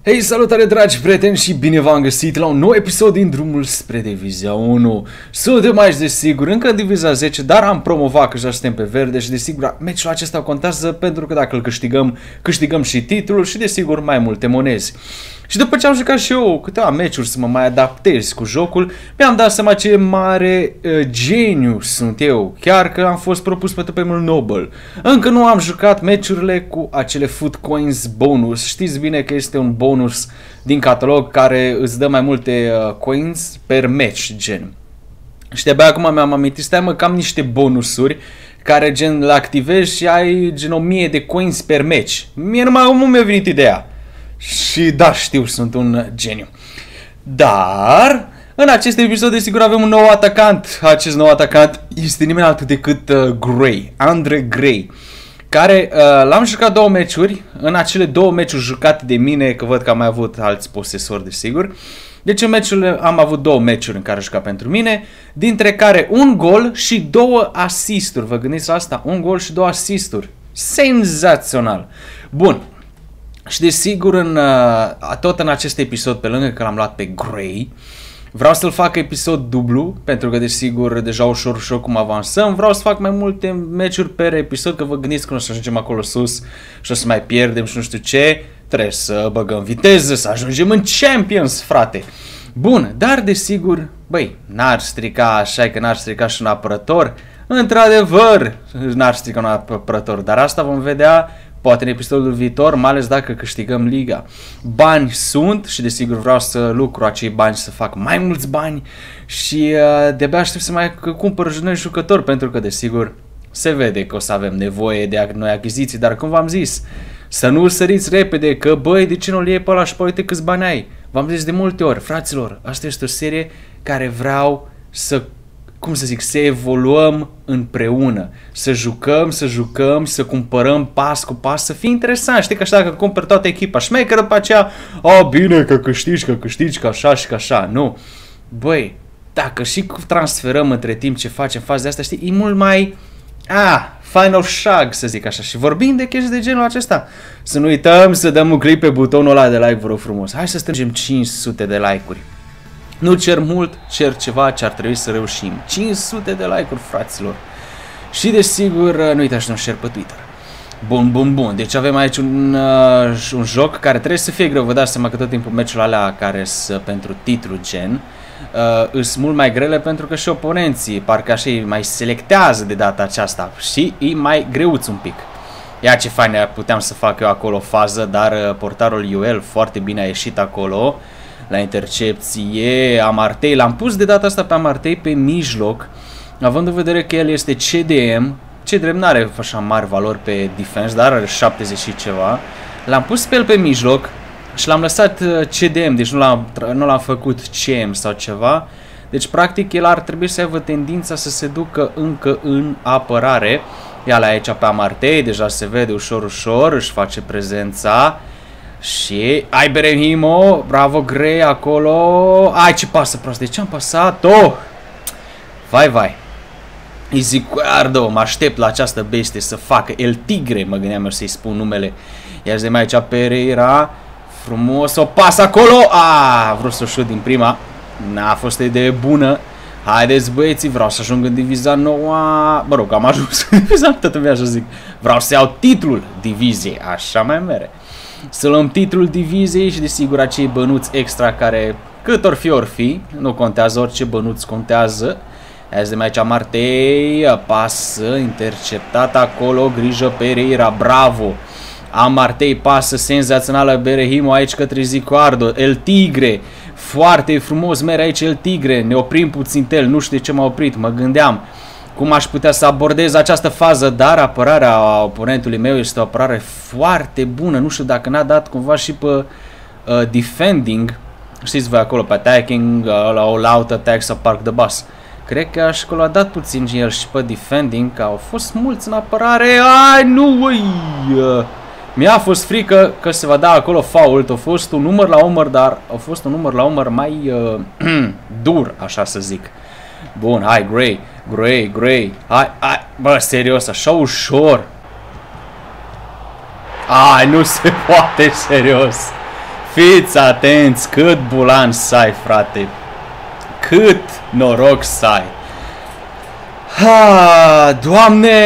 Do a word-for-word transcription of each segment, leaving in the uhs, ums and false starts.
Hei, salutare dragi prieteni și bine v-am găsit la un nou episod din drumul spre Divizia unu. Suntem aici desigur încă în Divizia zece, dar am promovat că deja suntem pe verde și desigur meciul acesta contează pentru că dacă îl câștigăm, câștigăm și titlul și desigur mai multe monezi. Și după ce am jucat și eu câteva meciuri să mă mai adaptez cu jocul, mi-am dat seama ce mare uh, geniu sunt eu, chiar că am fost propus pentru premiul Nobel. Încă nu am jucat meciurile cu acele Foot Coins bonus. Știți bine că este un bonus din catalog care îți dă mai multe uh, coins per match, gen. Și de-abia acum mi-am amintit, stai mă, că am niște bonusuri care gen le activezi și ai gen o mie de coins per match. Mie numai cum mi-a venit ideea. Și da, știu, sunt un geniu. Dar în acest episod desigur avem un nou atacant. Acest nou atacant este nimeni altul decât uh, Gray, Andre Gray, care uh, l-am jucat două meciuri. În acele două meciuri jucate de mine, că văd că am mai avut alți posesori desigur. Deci în meciurile am avut două meciuri în care a jucat pentru mine, dintre care un gol și două asisturi. Vă gândiți la asta? Un gol și două asisturi. Senzațional. Bun. Și desigur, în, tot în acest episod, pe lângă că l-am luat pe Gray, vreau să-l fac episod dublu, pentru că desigur deja ușor ușor cum avansăm, vreau să fac mai multe meciuri per episod, că vă gândiți că nu o să ajungem acolo sus și o să mai pierdem și nu știu ce, trebuie să băgăm viteză, să ajungem în Champions, frate. Bun, dar desigur, băi, n-ar strica așa, că n-ar strica și un apărător, într-adevăr n-ar strica un apărător, dar asta vom vedea poate în episodul viitor, mai ales dacă câștigăm liga. Bani sunt și desigur vreau să lucru acei bani, să fac mai mulți bani și uh, de-abia aștept să mai cumpăr noi jucători, pentru că desigur se vede că o să avem nevoie de noi achiziții, dar cum v-am zis, să nu săriți repede că băi, de ce nu-l iei pe ăla și pe uite câți bani ai. V-am zis de multe ori, fraților, asta este o serie care vreau să, cum să zic, să evoluăm împreună, să jucăm, să jucăm, să cumpărăm pas cu pas, să fie interesant. Știi că așa, dacă cumpăr toată echipa șmecheră, după aceea, a, bine că câștigi, că câștigi, că așa și că așa. Nu. Băi, dacă și transferăm între timp ce facem faza de asta, știi, e mult mai, a, final shag, să zic așa. Și vorbim de chestii de genul acesta. Să nu uităm să dăm un click pe butonul ăla de like, vă rog frumos. Hai să strângem cinci sute de like-uri. Nu cer mult, cer ceva ce ar trebui să reușim. cinci sute de like-uri, fraților. Și desigur, nu uitați să nu share pe Twitter. Bun, bun, bun. Deci avem aici un, uh, un joc care trebuie să fie greu. Vă dați seama că tot timpul meciul alea care sunt pentru titlu gen uh, sunt mult mai grele, pentru că și oponenții parcă așa mai selectează de data aceasta și e mai greuț un pic. Ia ce fain puteam să fac eu acolo fază, dar uh, portarul Ioel foarte bine a ieșit acolo. La intercepție, Amartey, l-am pus de data asta pe Amartey pe mijloc, având în vedere că el este C D M, C D M n-are așa mari valori pe defense, dar are șaptezeci și ceva, l-am pus pe el pe mijloc și l-am lăsat C D M, deci nu l-am nu l-am făcut C M sau ceva, deci practic el ar trebui să aibă tendința să se ducă încă în apărare. Ia la aici pe Amartey, deja se vede ușor ușor, își face prezența. Și ai Berehimo, bravo Gray acolo. Ai ce pasă prost, de ce am pasat? Oh! Vai, vai. Izquierdo, mă aștept la această bestie să facă. El Tigre, mă gândeam eu să-i spun numele. Iar de mai aici Pereira. Frumos, o pasă acolo. Ah, vreau să o șut din prima. N-a fost o idee bună. Haideți băieții, vreau să ajung în divizia nouă. Mă rog, am ajuns în divizia, tot îmi așa zic. Vreau să iau titlul diviziei, așa mai mere. Să luăm titlul diviziei și desigur acei bănuți extra care cât or fi or fi, nu contează, orice bănuți contează. Azi de mai aici Amartey, pasă, interceptat acolo, grijă Pereira, bravo. Amartey, pasă senzațională, Berehimo aici către Zicoardo, El Tigre, foarte frumos mere aici El Tigre, ne oprim puțin el, nu știu de ce m-a oprit, mă gândeam cum aș putea să abordez această fază, dar apărarea oponentului meu este o apărare foarte bună. Nu știu dacă n-a dat cumva și pe uh, defending. Știți voi acolo pe attacking, uh, la all out attack sau park the bus. Cred că aș a dat puțin el și pe defending, că au fost mulți în apărare. Ai, nu, ui! Uh, Mi-a fost frică că se va da acolo fault. A fost un număr la umăr, dar a fost un număr la umăr mai uh, dur, așa să zic. Bun, hai, Gray, Gray, Gray, hai, hai, bă, serios, așa ușor. Ai, nu se poate, serios. Fiți atenți cât bulan să ai, frate. Cât noroc să ai. Ha, Doamne!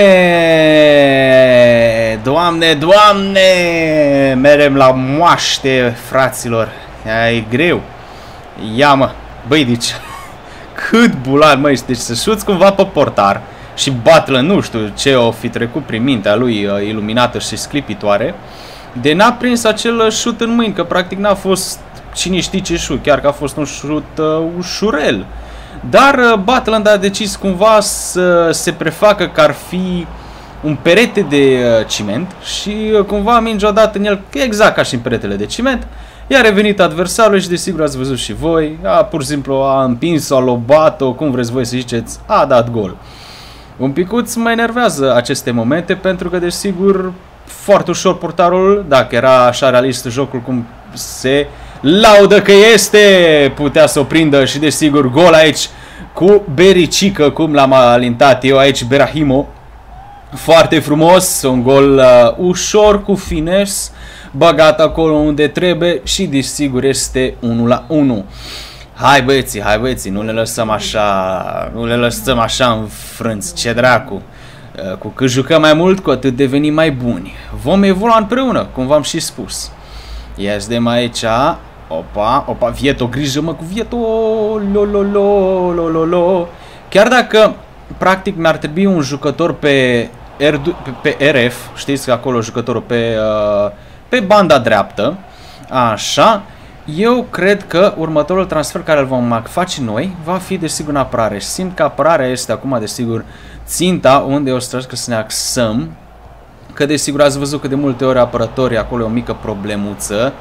Doamne, Doamne! Merem la moaște, fraților. E greu. Ia, mă. Băi, deci... Cât bulan, măi, deci să șuți cumva pe portar și batlă, nu știu ce o fi trecut prin mintea lui uh, iluminată și sclipitoare, de n-a prins acel șut în mâini, că practic n-a fost cine știe ce șut, chiar că a fost un șut uh, ușurel. Dar uh, Butland a decis cumva să se prefacă că ar fi un perete de uh, ciment și uh, cumva mingea a dat în el exact ca și în peretele de ciment. I-a revenit adversarul și desigur ați văzut și voi, a pur și simplu a împins-o, a lobat-o, cum vreți voi să ziceți, a dat gol. Un picuț mă enervează aceste momente pentru că desigur foarte ușor portarul, dacă era așa realist jocul cum se laudă că este, putea să o prindă și desigur gol aici cu Bericică, cum l-am alintat eu aici, Berahimo. Foarte frumos, un gol uh, ușor, cu fines, băgat acolo unde trebuie și desigur este unu la unu. Hai băieții, hai băieții, nu le lăsăm așa, nu le lăsăm așa înfrânți, ce dracu. Uh, cu cât jucăm mai mult, cu atât devenim mai buni. Vom evolua împreună, cum v-am și spus. Ia vedem aici, opa, opa, Vieto, grijă mă cu Vieto, lo, lo, lo, lo, lo, lo. Chiar dacă practic mi-ar trebui un jucător pe, R, pe, pe R F, știți că acolo jucătorul pe, uh, pe banda dreaptă, așa, eu cred că următorul transfer care îl vom face noi va fi desigur în apărare. Simt că apărarea este acum desigur ținta unde o să trebuie să ne axăm, că desigur ați văzut că de multe ori apărătorii acolo e o mică problemuță,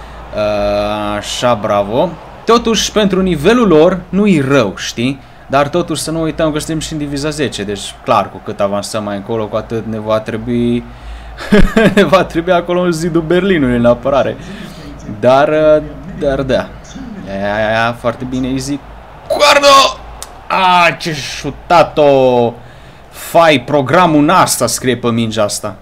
uh, așa, bravo. Totuși pentru nivelul lor nu-i rău, știi? Dar totuși să nu uităm că suntem și în diviza zece, deci clar, cu cât avansăm mai încolo, cu atât ne va trebui ne va trebui acolo un zidul Berlinului în apărare. Dar, dar da, aia, aia, aia, foarte bine, easy. Guardo! Ah, ce șutat-o! Fai, programul NASA scrie pe mingea asta.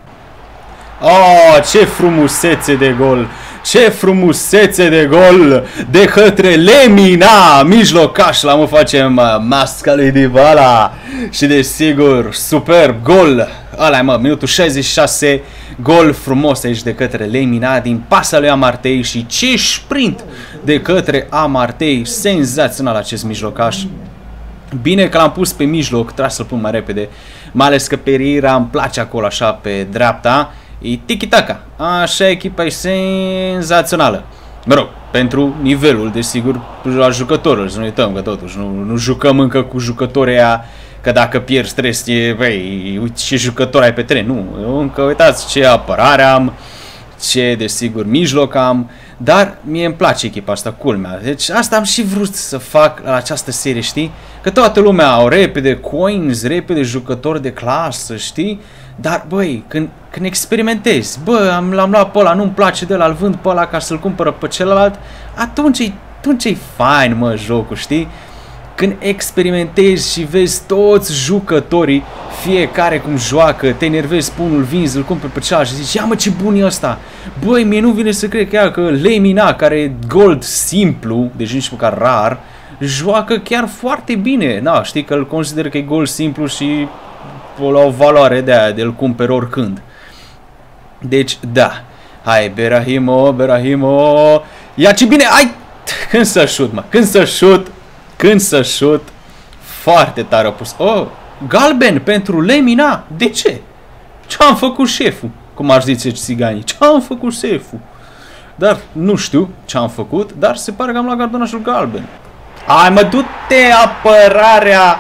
Oh, ce frumusețe de gol! Ce frumusețe de gol de către Lemina, mijlocaș, la mă facem masca lui Dybala. Și desigur, superb gol. Ăla mă, minutul șaizeci și șase, gol frumos aici de către Lemina din pasa lui Amartey și ce sprint de către Amartey, senzațional acest mijlocaș. Bine că l-am pus pe mijloc, trebuie să-l pun mai repede, mai ales că Pereira îmi place acolo așa pe dreapta. E tiki-taka. Așa, echipa e senzațională. Mă rog, pentru nivelul, desigur, la jucătorul. Să nu uităm că totuși nu, nu jucăm încă cu jucătorii aia, că dacă pierzi stres, e, băi, uite ce jucători ai pe teren. Nu, încă uitați ce apărare am, ce, desigur, mijloc am. Dar mie îmi place echipa asta, culmea. Deci asta am și vrut să fac la această serie, știi? Că toată lumea au repede coins, repede jucători de clasă, știi? Dar, băi, când, când experimentezi, bă, am, l-am luat pe ăla, nu-mi place de ăla, îl vând pe ăla ca să-l cumpără pe celălalt, atunci e, atunci e fain, mă, jocul, știi? Când experimentezi și vezi toți jucătorii, fiecare cum joacă, te enervezi pe unul, vinzi, îl cumperi pe celălalt și zici, ia mă, ce bun e ăsta! Băi, mie nu vine să cred chiar că Lemina, care e gold simplu, deci nici măcar rar, joacă chiar foarte bine. Da, știi că îl consider că e gold simplu și la o valoare de aia, de-l cumperi oricând. Deci, da. Hai, Berahimo, Berahimo. Ia ce bine, ai! Când să șut, mă, când să șut, când să șut. Foarte tare a pus. Oh, galben pentru Lemina. De ce? Ce-am făcut șeful? Cum ar zice țiganii. Ce-am făcut șeful? Dar nu știu ce-am făcut, dar se pare că am luat cartonașul galben. Hai, mă, du-te apărarea.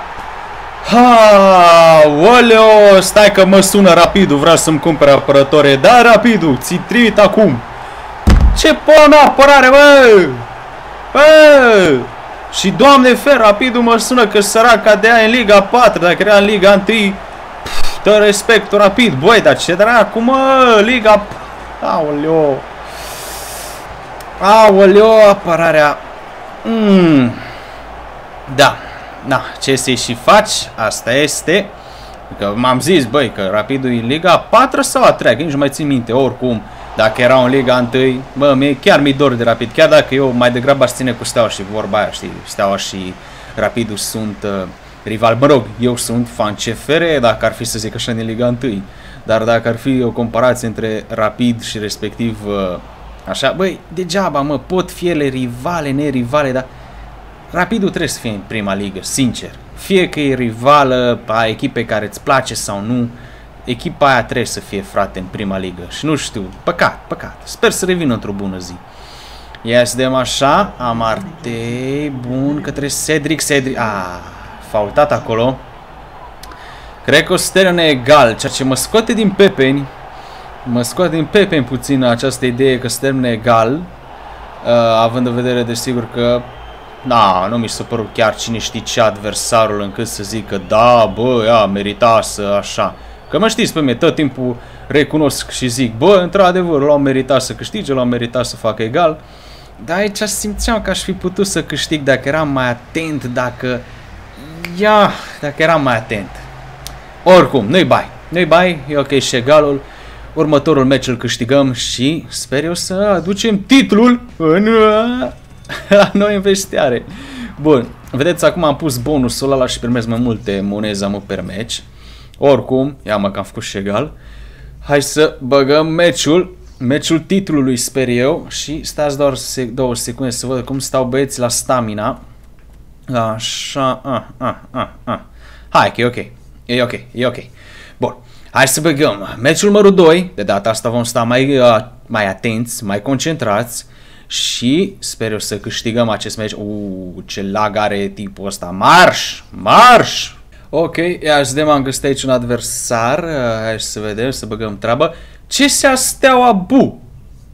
Ha, oleo, stai că mă sună Rapidul, vreau să-mi cumpere apărătoare. Da, Rapidul, ți trimit acum. Ce până apărare, bă! Bă! Și Doamne fer, Rapidul mă sună că săraca de aia în Liga patru, dacă era în Liga unu, te respect, Rapid. Băi, dar ce dracu, mă, Liga... Aoleo. Aoleo, apărarea. Mm. Da. Da, ce să-i și faci, asta este. Că m-am zis, băi, că Rapidul e în Liga patru sau a treia, că nici nu mai țin minte, oricum. Dacă era în Liga unu, bă, mie, chiar mi-e dor de Rapid, chiar dacă eu mai degrabă aș ține cu Steaua și vorba aia, știi, Steaua și Rapidul sunt uh, rivali. Mă rog, eu sunt fan C F R, dacă ar fi să zic așa din Liga unu, dar dacă ar fi o comparație între Rapid și respectiv uh, așa, băi, degeaba, mă, pot fi ele rivale, nerivale, dar Rapidul trebuie să fie în prima ligă, sincer. Fie că e rivală a echipei care îți place sau nu, echipa aia trebuie să fie, frate, în prima ligă. Și nu știu, păcat, păcat. Sper să revină într-o bună zi. Ia să dăm așa, Amartey, bun, către Cedric, Cedric, a, faultat acolo. Cred că o să termine egal, ceea ce mă scoate din pepeni, mă scoate din pepeni puțin această idee că se termine egal, uh, având în vedere, desigur, că da, nu mi s-a părut chiar cine știe ce adversarul încât să zic că da, bă, ea, merita să așa. Că mă știți pe mine, tot timpul recunosc și zic, bă, într-adevăr, l-au meritat să câștige, l-au meritat să facă egal. Dar aici simțeam că aș fi putut să câștig dacă eram mai atent, dacă... Ia, dacă eram mai atent. Oricum, nu-i bai, nu-i bai, e ok și egalul. Următorul meci îl câștigăm și sper eu să aducem titlul în... la noi în vestiare. Bun, vedeți, acum am pus bonusul ăla și primesc mai multe monezi mă per meci. Oricum, ia mă că am făcut și egal. Hai să băgăm meciul, meciul titlului, sper eu. Și stați doar două secunde să văd cum stau băieți la stamina. Așa, a, a, a, a. Hai că e ok, e ok, e ok. Bun, hai să băgăm meciul numărul doi. De data asta vom sta mai, uh, mai atenți, mai concentrați. Și sper eu să câștigăm acest meci. Uuu, ce lag are tipul ăsta. Marș! Marș! Ok, ia să vedem, am găsit aici un adversar. Hai să vedem, să băgăm treabă. Ce se-a Steaua, bu?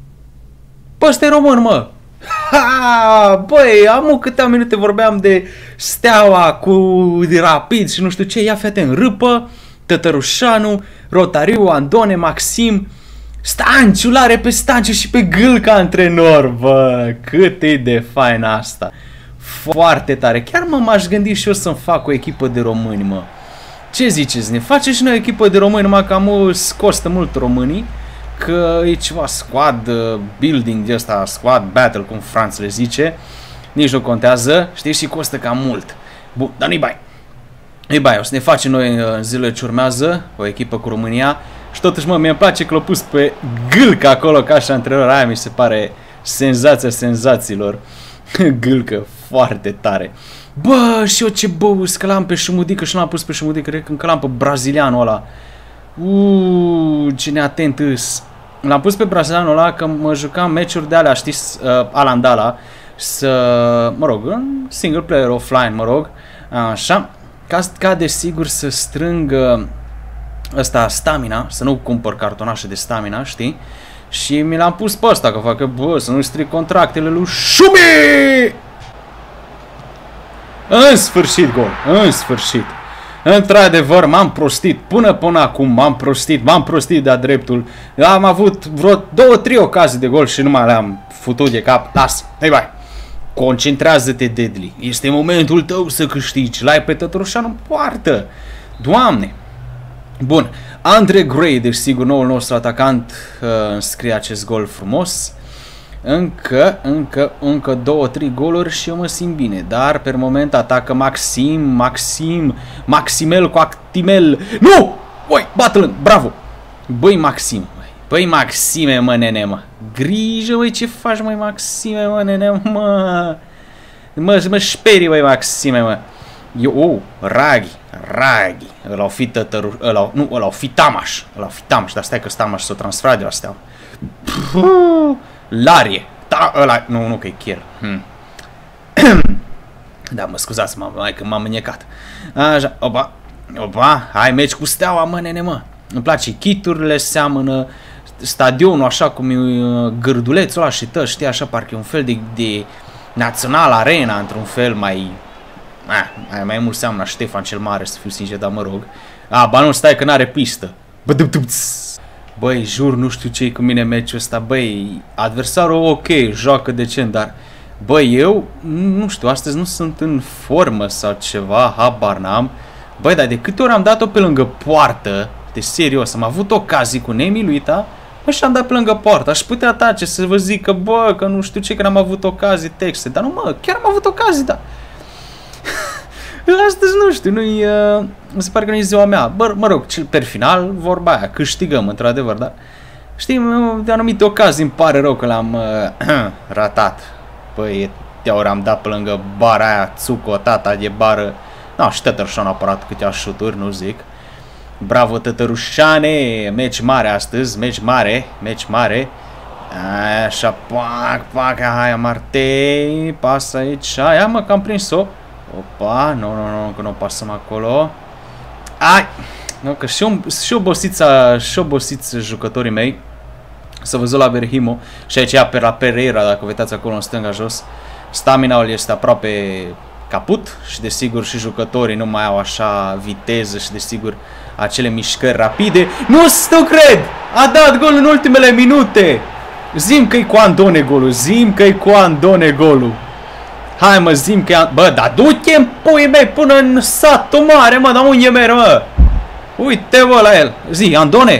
Bă, ăsta e român, mă! Ha! Băi, am câteva minute vorbeam de Steaua cu Rapid și nu știu ce. Ia fete în Râpă, Tătărușanu, Rotariu, Andone, Maxim. Stanciu, l-are pe Stanciu și pe Gâlca antrenor, bă, cât e de fain asta. Foarte tare, chiar mă m-aș gândi și eu să-mi fac o echipă de români, mă. Ce ziceți, ne face și noi o echipă de români, numai că am costă mult românii, că e ceva squad building de ăsta, squad battle, cum Franț le zice, nici nu contează, știi, și costă cam mult. Bun, dar nu-i bai. Nu-i bai, o să ne facem noi în zilele ce urmează o echipă cu România. Și totuși, mă, mi-e place că l-a pus pe Gâlca acolo ca și antrenor. Aia mi se pare senzația senzațiilor. Gâlcă, foarte tare. Bă, și eu ce băus, că l-am pe Șumudică și nu l-am pus pe Șumudică, cred că l-am pe brazilianul ăla. Uuu, ce neatent îs. L-am pus pe brazilianul ăla că mă jucam meciuri de alea, știți, uh, Alandala, să, mă rog, în single player offline, mă rog, așa, ca, ca desigur să strâng ăsta stamina, să nu cumpăr cartonașe de stamina, știi? Și mi l-am pus pe ăsta, că facă, bă, să nu stric contractele lui Șumi! În sfârșit gol, în sfârșit. Într-adevăr, m-am prostit, până până acum m-am prostit, m-am prostit de-a dreptul. Am avut vreo două, trei ocazii de gol și nu mai le-am futut de cap. Lasă, hai bai. Concentrează-te, Deadly. Este momentul tău să câștigi. L-ai pe Tătărușanu în poartă. Doamne. Bun, Andre Gray, deci sigur noul nostru atacant, uh, înscrie acest gol frumos. Încă, încă, încă două, trei goluri și eu mă simt bine. Dar, pe moment, atacă Maxim, Maxim, Maximel cu Actimel. Nu! Oi, bată-l, bravo! Băi, Maxim, băi, Maxime, mă, nene, mă. Grijă, băi, ce faci, măi, Maxime, mă, nene, mă. Mă, mă sperii, băi, Maxime, mă. Eu, oh, Raghi, Raghi, ăla-o fi tătăru, ăla, nu, ăla-o fi Tamaș, ăla-o fi Tamaș, dar stai că Tamaș s-o transferat de la Steaua. Larie, da, ăla, nu, nu, că e chiar. Hmm. Da, mă scuzați, mă, mai că m-am înnecat. Așa, opa, opa, hai meci cu Steaua, mă, nene, mă. Îmi place, chiturile seamănă, stadionul așa cum e gârdulețul ăla și tă, știi, așa, parcă e un fel de, de Național Arena, într-un fel mai... Ah, mai mult seamănă Ștefan cel Mare, să fiu sincer, dar mă rog. A, ba nu, stai că n-are pistă. Băi, jur, nu știu ce-i cu mine meciul ăsta. Băi, adversarul ok, joacă decent, dar... Băi, eu, nu știu, astăzi nu sunt în formă sau ceva, habar n-am. Băi, dar de câte ori am dat-o pe lângă poartă, de serios, am avut ocazii cu nemiluita, Bă, și am dat pe lângă poartă. Aș putea tace să vă zic că, bă, că nu știu ce, că n-am avut ocazii, texte. Dar nu, mă, chiar am avut ocazii, dar... Astăzi nu știu, nu-i... Uh, mi se pare că nu-i ziua mea. Bă, mă rog, per final, vorba aia, câștigăm, într-adevăr, dar... Știi, de anumite ocazii îmi pare rău că l-am uh, ratat. Păi, te ori am dat pe lângă bara aia, Tsuko, tata de bară. No, și Tătărușan a apărat câteva șuturi, nu zic. Bravo, Tătărușane! Meci mare astăzi, meci mare, meci mare. Așa, pac, pac, hai, Martei, pasă aici, aia, mă, că am prins-o. Opa, nu, nu, nu, că nu pasăm acolo. Ai! Nu, că și, și obosița, și obosiți jucătorii mei. Să văzut la Berhimo. Și aici pe la Pereira, dacă vă uitați acolo în stânga jos. Stamina-ul este aproape caput și desigur și jucătorii nu mai au așa viteză și desigur acele mișcări rapide. Nu cred! A dat gol în ultimele minute! Zim că-i cu Andone golul, zim că-i cu Andone golul. Hai mă, zim că e... Bă, dar du-te-mi puii mei până în satul mare, mă, dar unde merg, mă? Uite, bă, la el. Zi, Andone!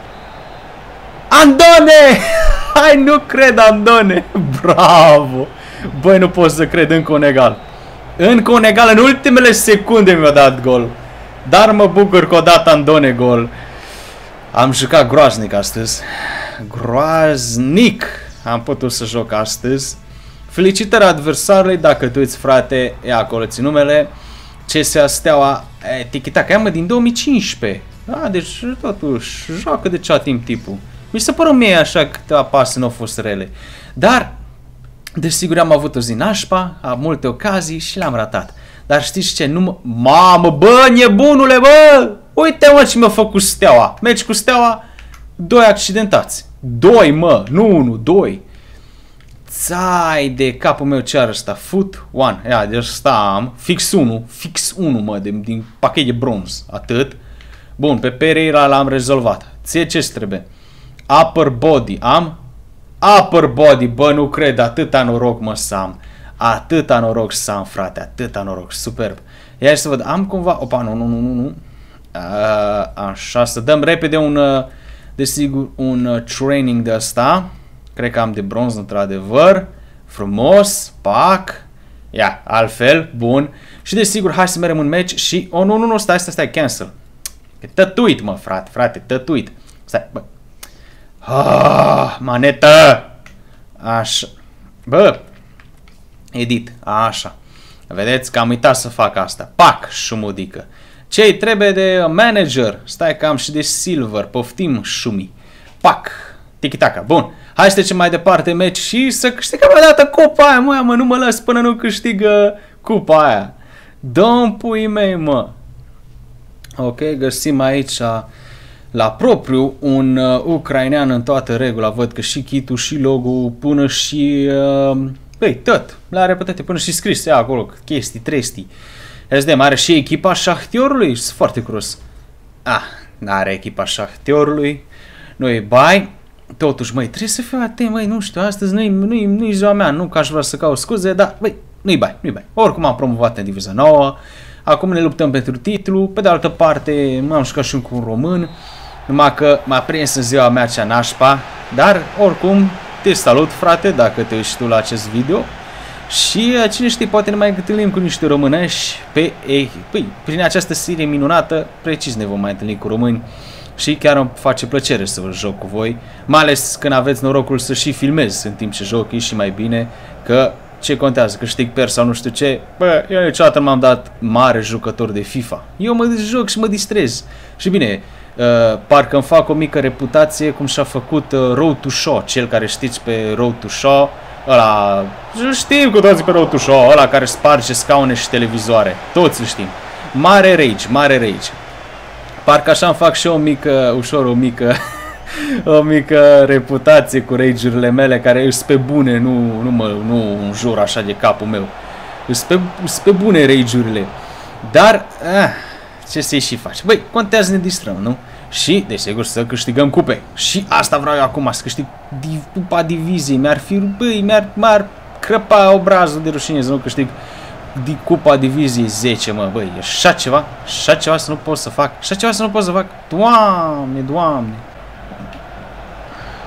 Andone! Hai, nu cred, Andone! Bravo! Băi, nu pot să cred, încă un egal. Încă un egal, în ultimele secunde mi-a dat gol. Dar mă bucur că o dat Andone gol. Am jucat groaznic astăzi. Groaznic! Am putut să joc astăzi. Felicitări adversarului, dacă tu uiți, frate, e acolo, ți numele. C S A Steaua, eticheta, mă, din două mii cincisprezece. A, deci totuși joacă de cea timp tipul. Mi se pără mie așa câteva pase nu au fost rele. Dar, desigur am avut o zi nașpa, am multe ocazii și le-am ratat. Dar știți ce? Nu mă... Mamă, bă, nebunule, bă! Uite, mă, ce mi-a făcut Steaua. Meci cu Steaua, doi accidentați. Doi, mă, nu unu, doi. Țai de capul meu ce are ăsta. Foot one. Ia, deci ăsta am. Fix unu. Fix unu, mă, de, din pachet de bronz. Atât. Bun, pe Pereira l-am rezolvat. Ție ce-ți trebuie? Upper body. Am? Upper body. Bă, nu cred. Atâta noroc, mă, să am. Atâta noroc să am, frate. Atâta noroc. Superb. Ia să văd. Am cumva... Opa, nu, nu, nu, nu, nu. A, așa, să dăm repede un... Desigur, un training de asta. Cred că am de bronz, într-adevăr. Frumos. Pac. Ia, altfel. Bun. Și desigur, hai să mergem în match și... Oh, nu, nu, nu, stai, stai, stai, cancel. E tătuit, mă, frate, frate, tătuit. Stai, bă. Ah, manetă. Așa. Bă. Edit. Așa. Vedeți că am uitat să fac asta. Pac, șumudică. Ce-i trebuie de manager? Stai că am și de silver. Poftim, șumi. Pac. Tiki-taka. Bun. Hai să trecem mai departe meci și să câștigăm o dată cupa aia, mă, mă, nu mă las până nu câștigă cupa aia. Dă-mi puii mei, mă. Ok, găsim aici la propriu un uh, ucrainean în toată regula. Văd că și kit-ul, și logo-ul, până și... Uh, băi, tot. Le-are pe toate, până și scris. Ia acolo, chestii, trestii. S D M are și echipa Șahtiorului. Sunt foarte curios. Ah, n-are echipa Șahtiorului. Nu-i bai. Totuși, măi, trebuie să fiu atent, măi, nu știu, astăzi nu-i nu-i, nu-i ziua mea, nu că aș vrea să caut scuze, dar, băi, nu-i bai, nu-i bai. Oricum am promovat în divizia nouă, acum ne luptăm pentru titlu, pe de altă parte m-am jucat și cu un român, numai că m-a prins în ziua mea cea nașpa, dar, oricum, te salut, frate, dacă te uiți tu la acest video și, cine știe, poate ne mai întâlnim cu niște românești pe, ei, păi, prin această serie minunată, precis ne vom mai întâlni cu români. Și chiar îmi face plăcere să vă joc cu voi, mai ales când aveți norocul să și filmez în timp ce joc, e și mai bine, că ce contează, câștig per sau nu știu ce, bă, eu niciodată m-am dat mare jucător de FIFA. Eu mă joc și mă distrez. Și bine, uh, parcă îmi fac o mică reputație cum și-a făcut uh, Road to Show, cel care știți pe Road to Show, ăla, știm cu toții pe Road to Show, ăla care sparge scaune și televizoare, toți îl știm. Mare rage, mare rage. Parcă așa îmi fac și eu o mică, ușor o mică, o mică reputație cu rage-urile mele, care sunt pe bune, nu, nu mă nu înjur așa de capul meu. Sunt pe, pe bune rage-urile. Dar, ah, ce să-i și faci? Băi, contează să ne distrăm, nu? Și, desigur, să câștigăm cupe. Și asta vreau eu acum, să câștig div, cupa diviziei. Mi-ar fi, băi, mi-ar mi-ar crăpa obrazul de rușine să nu câștig de cupa diviziei zece, mă, băi, e așa ceva, așa ceva să nu pot să fac, așa ceva să nu pot să fac, Doamne, Doamne.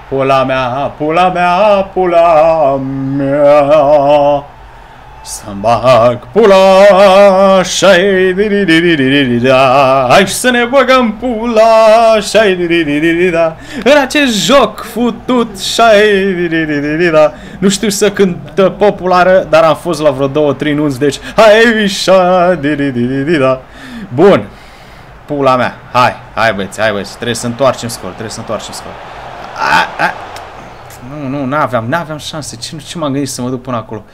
pula mea, pula mea, pula mea. Să-mi bag pula, șai di di di di di di da. Hai să ne băgăm pula, șai di di di di di da. În acest joc futut, șai di di di di di da. Nu știu să cântă populară, dar am fost la vreo două, trei nunți, deci hai șai di di di di di da. Bun, pula mea, hai, hai băieți, hai băieți, trebuie să întoarcem scor, trebuie să întoarcem scor. A, a. Nu, nu, n-aveam, n-aveam șanse, ce, ce m-am gândit să mă duc până acolo.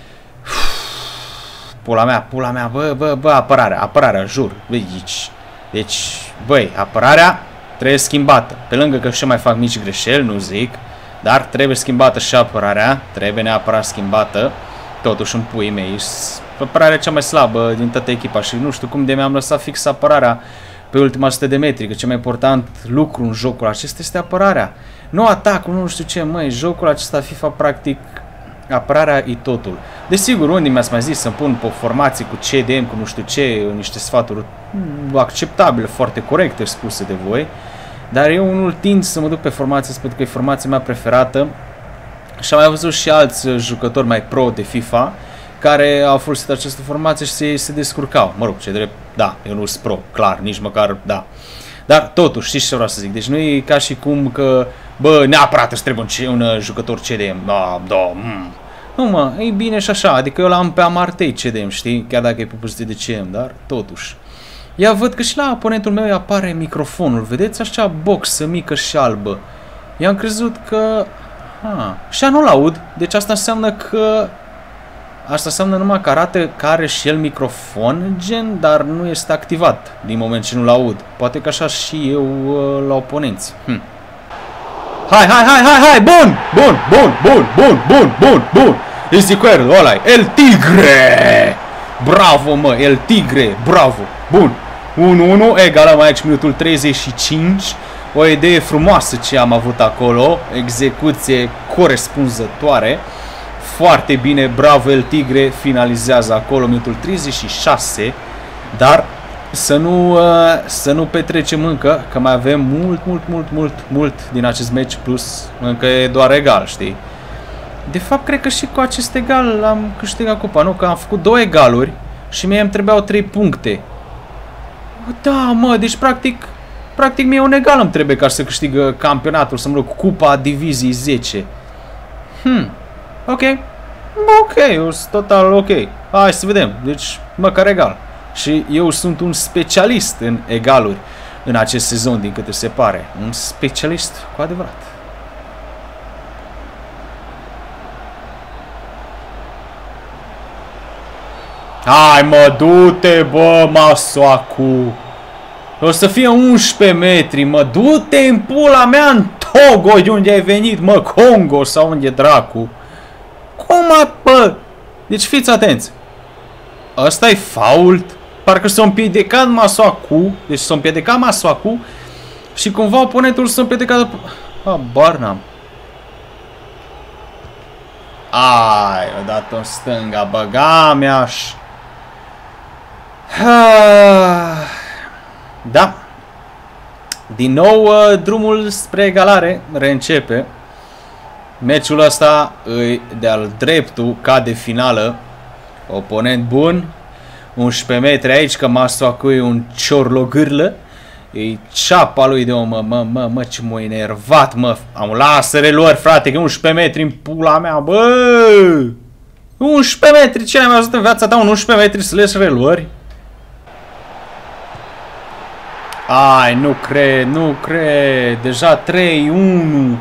Pula mea, pula mea, bă, bă, bă, apărarea, apărarea, jur, deci, deci, băi, apărarea trebuie schimbată, pe lângă că și mai fac mici greșeli, nu zic, dar trebuie schimbată și apărarea, trebuie neapărat schimbată, totuși în puii mei, apărarea cea mai slabă din toată echipa și nu știu cum de mi-am lăsat fix apărarea pe ultima sută de metri, că cel mai important lucru în jocul acesta este apărarea, nu atacul, nu știu ce, măi, jocul acesta FIFA practic apărarea e totul. Desigur, unii mi-ați mai zis să-mi pun pe formații cu C D M, cu nu știu ce, niște sfaturi acceptabile, foarte corecte spuse de voi, dar eu unul tind să mă duc pe formație pentru că e formația mea preferată și am mai văzut și alți jucători mai pro de FIFA care au folosit această formație și se, se descurcau. Mă rog, ce drept, da, eu nu sunt pro, clar, nici măcar, da. Dar totuși, știți ce vreau să zic, deci nu e ca și cum că, bă, neapărat îți trebuie un, un jucător C D M, da, da, mm. Nu mă, e bine și așa, adică eu l-am pe Amartey C D M, știi, chiar dacă e pe poziție de C M, dar totuși. Ia văd că și la oponentul meu apare microfonul, vedeți, așa boxă mică și albă. I-am crezut că, ha, și nu-l aud, deci asta înseamnă că, asta înseamnă numai că arată că are și el microfon, gen, dar nu este activat din moment ce nu-l aud. Poate că așa și eu la oponenți. Hm. Hai, hai, hai, hai, hai, bun, bun, bun, bun, bun, bun, bun, bun. Este cu el, ăla El Tigre. Bravo, mă, El Tigre, bravo. Bun, unu unu, egalăm aici minutul treizeci și cinci. O idee frumoasă ce am avut acolo, execuție corespunzătoare. Foarte bine, bravo El Tigre, finalizează acolo minutul treizeci și șase, dar să nu, să nu petrecem încă, că mai avem mult, mult, mult, mult, mult din acest meci, plus încă e doar egal, știi? De fapt, cred că și cu acest egal am câștigat cupa, nu? Că am făcut două egaluri și mie îmi trebuiau trei puncte. Da, mă, deci practic, practic mie un egal îmi trebuie ca să câștig campionatul, să mă duc cupa divizii zece. Hmm, ok, ok, eu sunt total ok. Hai să vedem, deci măcar egal. Și eu sunt un specialist în egaluri în acest sezon, din câte se pare. Un specialist cu adevărat. Hai mă, du-te, bă, Masuaku. O să fie unsprezece metri, mă, du-te în pula mea în Togo, de unde ai venit, mă, Congo sau unde dracu. Cum a, bă? Deci fiți atenți. Ăsta e fault. Parcă s-a împiedicat Masuaku. Deci s-a împiedicat Masuaku și cumva oponentul s-a împiedicat. Habar n-am. Ai, o dat-o în stânga, băga mea-aș. Da. Din nou drumul spre egalare reîncepe. Meciul ăsta e de-al dreptul ca de finală. Oponent bun. unsprezece metri aici, că Masuaku e un ciorlogârlă. E ceapa lui de om, mă, mă, mă, mă, ce m-a enervat, mă. Am lasă reluări, frate, că unsprezece metri în pula mea, bă. unsprezece metri, ce ai mai văzut în viața ta, un unsprezece metri să lesi reluări? Ai, nu cred, nu cred. Deja trei unu.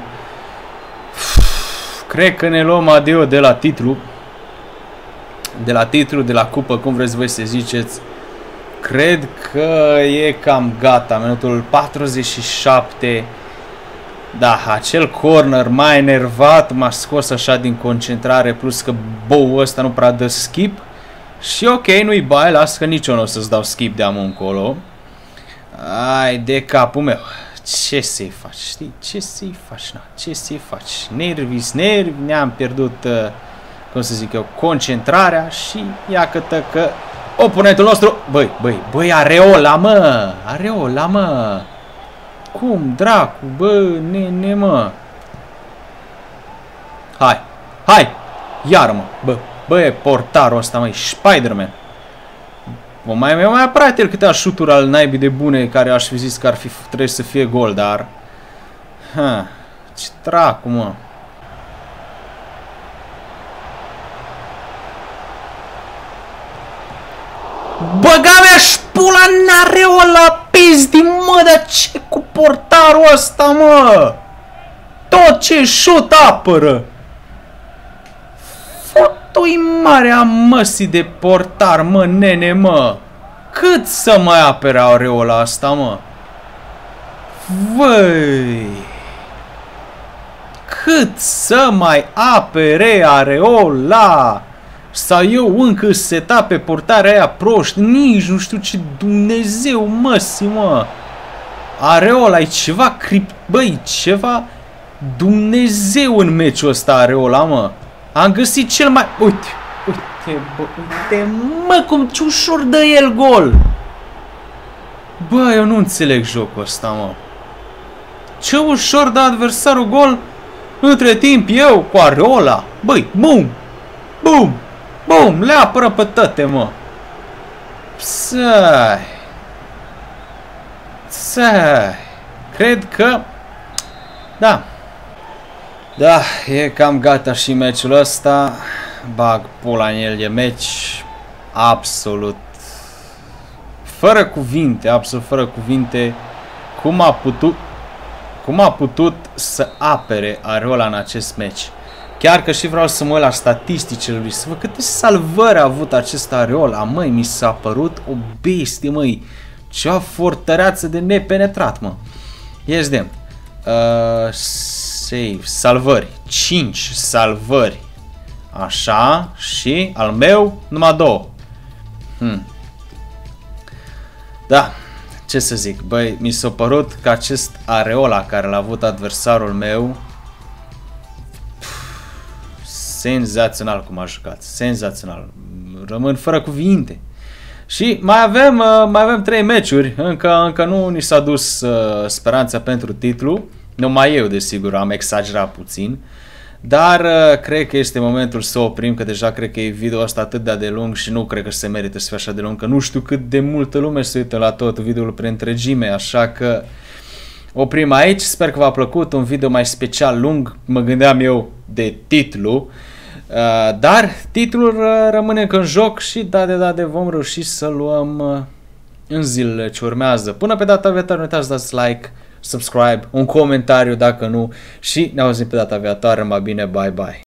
Cred că ne luăm adio de la titlu. De la titlu, de la cupă, cum vreți voi să ziceți. Cred că e cam gata. Minutul patruzeci și șapte. Da, acel corner m-a enervat, m-a scos așa din concentrare, plus că boul ăsta nu prea dă skip. Și ok, nu-i bai, las că nici eu nu o să-ți dau skip de amul încolo. Ai de capul meu. Ce să-i faci, știi? Ce să-i faci, na? Ce să-i faci? Nervi, nervi, ne-am pierdut, uh, cum să zic eu, concentrarea și iată că oponentul nostru, băi, băi, băi, Areola, mă, Areola, mă. Cum, dracu, bă, nene, mă. hai, hai, iar mă, bă, bă, e portarul ăsta, măi, Spider-Man. O mai mai mai apărat el câteva șuturi al naibii de bune care aș fi zis că ar fi trebuie să fie gol, dar ha, ce dracu, mă. Băga mea-și pula n-are o la pizdi, mă, dar ce cu portarul ăsta, mă? Tot ce șut apără. Foto-i marea măsii de portar, mă, nene, mă. Cât să mai apere aureola asta, mă? Văi. Cât să mai apere areola? Sau eu încă seta pe portarea aia proști, nici nu știu ce Dumnezeu măsii, mă. Areola e ceva cript, băi, ceva Dumnezeu în meciul ăsta areola, mă. Am găsit cel mai... Uite, uite, bă, uite, mă, cum ce ușor dă el gol. Bă, eu nu înțeleg jocul ăsta, mă. Ce ușor dă adversarul gol, între timp eu cu areola. Băi, bum, bum. Bum, le apără pe toate, mă. Sai. Sai. Cred că... Da. Da, e cam gata și meciul ăsta. Bag pula în el, e meci absolut fără cuvinte, absolut fără cuvinte. Cum a putut Cum a putut să apere areola în acest meci. Chiar că și vreau să mă uit la statisticile lui, să văd câte salvări a avut acest areola. Măi, mi s-a părut o bestie, măi. Cea fortăreață de nepenetrat, mă. Yes, damn. Uh, save. Salvări. cinci salvări. Așa. Și al meu, numai două. Hmm. Da. Ce să zic? Băi, mi s-a părut că acest areola care l-a avut adversarul meu, senzațional cum a jucat, senzațional, rămân fără cuvinte. Și mai avem, uh, mai avem trei meciuri, încă, încă nu ni s-a dus uh, speranța pentru titlu, numai eu desigur am exagerat puțin, dar uh, cred că este momentul să oprim, că deja cred că e video ăsta atât de, de lung și nu cred că se merită să fie așa de lung, că nu știu cât de multă lume se uită la tot videoul prin întregime, așa că oprim aici. Sper că v-a plăcut, un video mai special lung, mă gândeam eu de titlu. Uh, dar titlul uh, rămâne încă în joc și da de da de vom reuși să luăm uh, în zilele ce urmează. Până pe data viitoare, nu uitați să dați like, subscribe, un comentariu dacă nu și ne auzim pe data viitoare. Mai bine, bye bye!